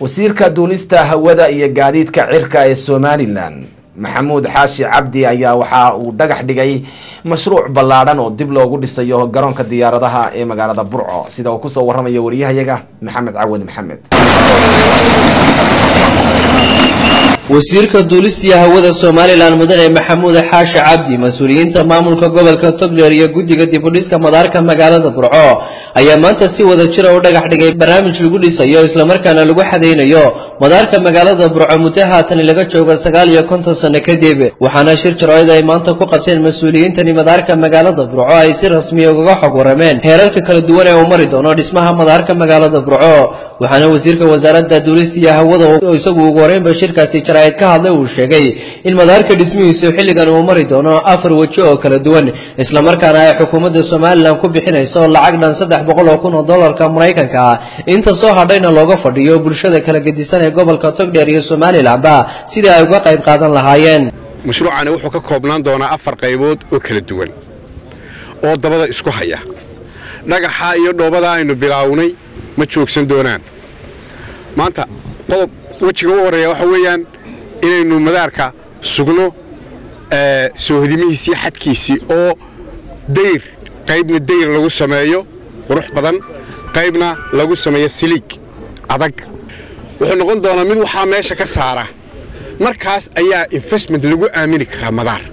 wasiirka duulista hawada iyo gaadiidka cirka ee Somaliland Maxamuud Xaashi Cabdi ayaa waxa uu dhagax dhigay mashruuc ballaaran oo dib loogu dhisayo garoonka diyaaradaha ee magaalada Burco sida uu ku soo waramayo wariyahayaga Maxamed Cawad Maxamed. wasiirka duulista hawada Somaliland mudane Maxamuud Xaashi Cabdi mas'uuliyiinta maamulka gobolka Togdheer iyo guddiga dib u dhiska madaarka magaalada Burco ayaa maanta si wada jir ah u dhagax dhigay barnaamij lagu dhisayo isla markaana lagu xadeynayo madaarka magaalada Burco muddo haatan laga joogo 59 sano kadib waxaana shir jaraa'id ay maanta ku qabteen mas'uuliyiinta madaarka magaalada Burco ay si rasmi ah uga xog warameen heerarka kala duwan ee uu mari doono dhismaha madaarka magaalada Burco waxaana wasiirka wasaaradda duulista hawada oo isagu ugu horeyn shirkaasi jaraa'id ka hadlay uu sheegay in madaarka dhismihiisu xilligan uu mari doono 4 waji oo kala duwan isla markaana ay xukuumadda Somaliland ku bixinayso lacag dhan $300,000 Mareykanka inta soo hadhayna looga fadhiyo bulshada kala gedisan ee gobolka Togdheer iyo Somaliland sidii ay uga qayb qaadan lahaayeen. mashruucani wuxuu ka koobnaan doonaa 4 qaybood oo kala duwan oo dabada isku haya dhagaxa iyo dhoobada aynu bilaawnay ma joogsan doonaan maanta qodob wajiga u horeeya waxa weeyaan inaynu madaarka sugno soo hodimihiisii xadkiisii oo dayr qaybna dayr lagu sameeyo qurux badan qaybna lagu sameeyo siliig adag wuxuu noqon doonaa mid waxa meesha ka saara markaas ayaa investment lagu aamini karaa madaar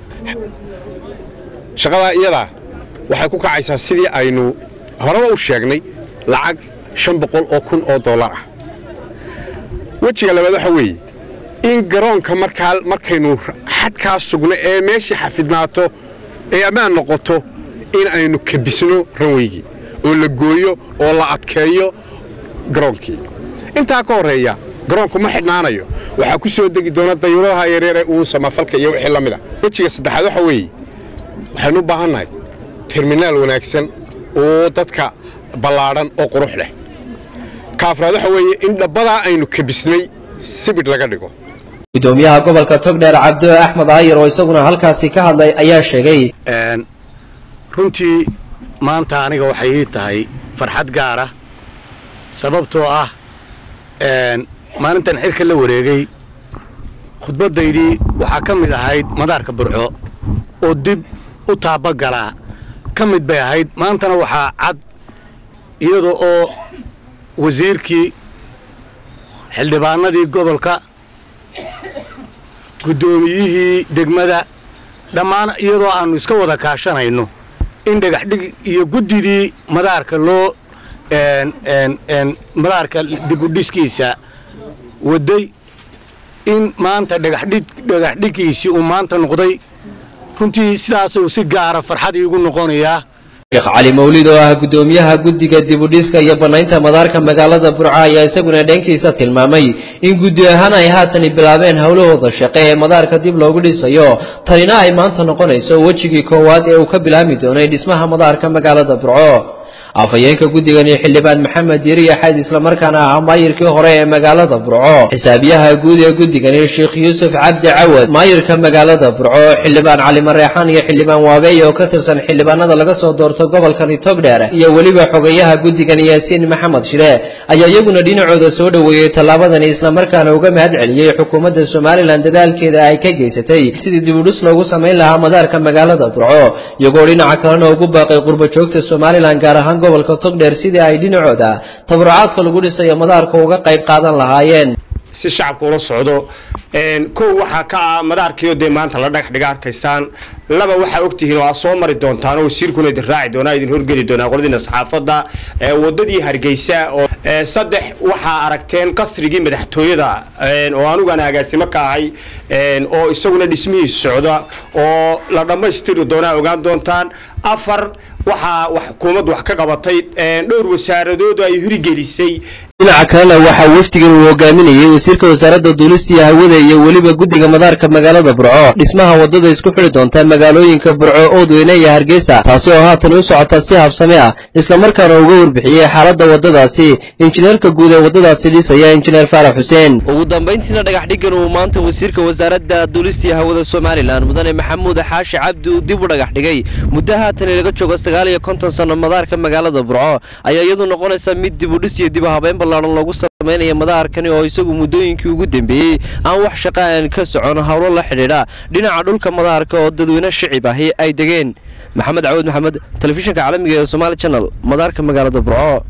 shaqada iyada waxay ku kacaysaa sidii aynu horeba u sheegnay lacag $500,000 ah wajiga labaad waxa weeye in garoonka markaynu xadkaas sugno ee meeshii xafidnaato ee ammaan noqoto in aynu kabisno ranweygi oo la gooyo oo la adkeeyo garoonkii intaa ka horeeya garoonku ma xidhnaanayo waxa ku soo degi doona dayuuradaha yaryar ee uu samafalka iyo wixii la mid ah wajiga saddexaad waxa weeye waxaynu u baahannahay terminaal wanaagsan oo dadka ballaaran oo qurux leh kaafraad waxa weeye in dhabbada aynu kabisnay sibid laga dhigo gudoomiyaha gobolka Togdheer Cabdi Axmed Ayir oo isaguna halkaasi ka hadlay ayaa sheegay runtii maanta aniga waxay ii tahay farxad gaar ah sababtoo ah maalintan xilka la wareegay khudbadaydii waxaa ka mid ahayd madaarka Burco oo dib u taabagala ka mid bay ahayd maantana waxaa cad iyadoo oo wasiirkii xildhibaanadii gobolka gudoomiyihii degmada dhammaan iyadoo aanu iska wada kaashanayno in dhagax dhig iyo guddidii madaarka loo madaarka dib u dhiskiisa waday in maanta dhagax dhigkiisii uu maanta noqday runtii sidaas uu si gaar ah farxad iigu noqonayaa Sheekh Ali Mawlid oo ah gudoomiyaha guddiga dib u dhiska iyo banaynta madaarka magaalada Burco ayaa isaguna dhankiisa tilmaamay in guddi ahaan ay haatan bilaabeen hawlahooda shaqo ee madaarka dib loogu dhisayo tanina ay maanta noqonayso wajigii koowaad ee uu ka bilaami doono dhismaha madaarka magaalada Burco afayeenka guddigan xildhibaan Maxamed Yariya Xayd isla markaana ah maayirkii hore ee magaalada Burco xisaabiyaha guud ee guddigan Sheekh Yuusuf Cabdi Cawad maayirka magaalada Burco xildhibaan Cali Mareexaan iyo xildhibaan Waabeey oo ka tirsan xildhibaanada laga soo doorto gobolka Togdheer iyo waliba xogayaha guddigan Yaasiin Maxamed Shide ayaa iyaguna dhinacooda soo dhaweeyay talaabadan isla markaana uga mahad celiyay xukuumadda Somaliland dadaalkeeda ay ka geysatay sidii dib u dhis loogu sameyn lahaa madaarka magaalada Burco iyagoo dhinaca kalena ugu baaqay qurba joogta Somaliland gaar ahaan gobolka Togdheer sidii ay dhinacooda tabarucaadka lagu dhisayo madaarka uga qayb qaadan lahaayeen si shacabku ula socdo koo waxa ka madaarkiyo de maanta la dhagax dhiga arkaysaan laba waxa ogtihiin oo soo mari doontaan oo wasiirkuna idin raaci doona idin horgeli doona qoladina saxaafada wadadii Hargeysa oo saddex waxa aragteen qasrigii madaxtooyada oo anugana agaasimo ka ahay oo isaguna dhismihiisa socda oo la dhameystiri doona ogaan doontaan afar waxa xukuumaddu wax ka qabatay dhowr wasaaradood ay hurigelisay dhinaca kale waxa wafdigan uu hogaaminayay wasiirka wasaaradda duulista hawada iyo waliba guddiga madaarka magaalada Burco dhismaha wadada isku xiri doonta magaalooyinka Burco Oodweyne iyo Hargeysa taasi oo haatan u socota si habsami ah isla markaana uga warbixiyay xaaladda wadadaasi injineerka guud ee wadadaasi dhisaya injineer Faarax Xuseen ugu dambeyntiina dhagax dhigan uu maanta wasiirka wasaaradda duulista hawada Somaliland mudane Maxamuud Xaashi Cabdi dib u dhagax dhigay muddo haatan laga joogo 59 sano madaarka magaalada Burco ayaa iyadu noqonaysa mid dib u dhis iyo dib u habeyn ballaaran lagu sameynaya madaarkani oo isagu muddooyinkii ugu dambeeyey aan wax shaqo aan ka socon howlo la xidhiidha dhinaca dhulka madaarka oo dadweyne shicib ahi ay degeen. maxamed cawad maxamed, telefishinka caalamiga ee Somali Channel, madaarka magaalada Burco.